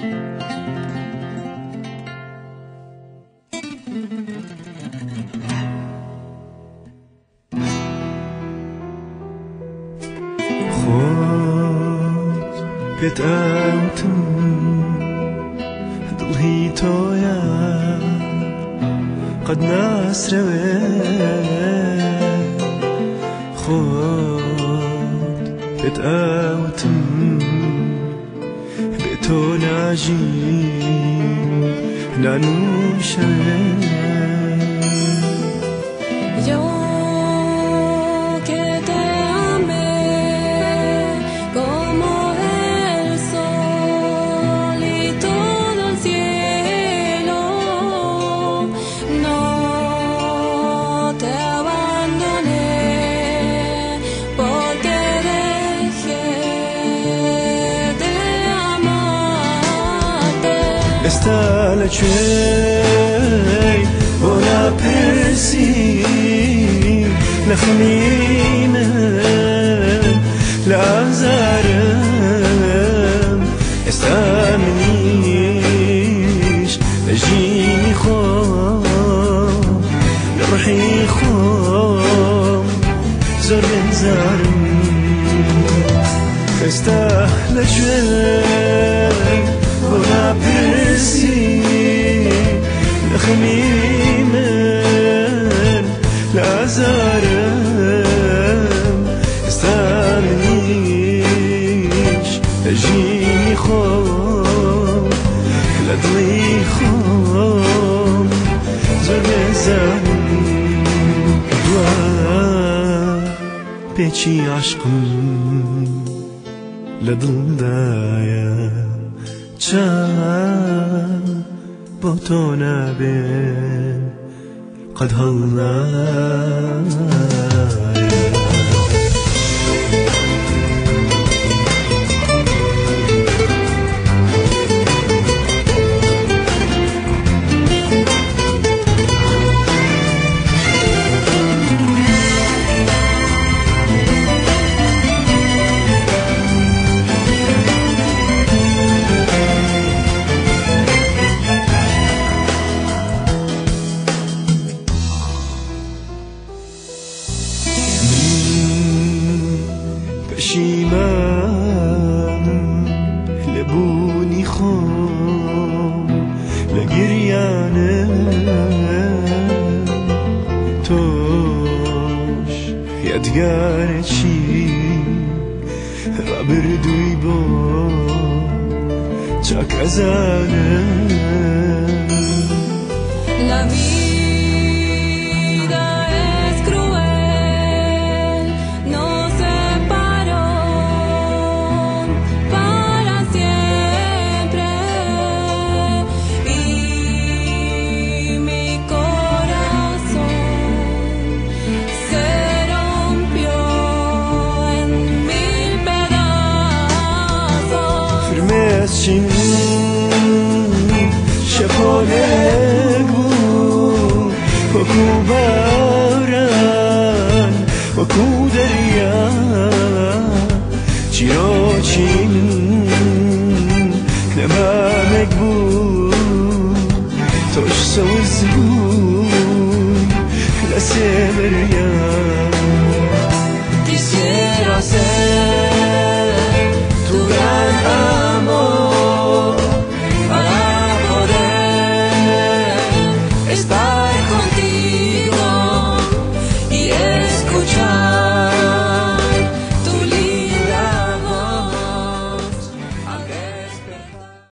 خود بتعوتم دلهي تويا قد ناس خود بتعوتم بتو ناجي نانوشا Está la chay ولا برسي لا خميمة لا زارم استامنيش أجيني خوم لروحي خوم زور من زارم está la chay ولا برسي لخميمة لا زارم استامنيش أجيني خوم لا ضلي خوم زور مزارم دوا بيتشي عشقم لضل دايا بوتونا بين قد هلا پشیمان لبونی خوم لگریانه توش یادگار چی را بردوی با چاک ازانه شفانك وكو باران وكو دريا چيروچين نمامك بو توش سوزبون لسمريا Quisiera ser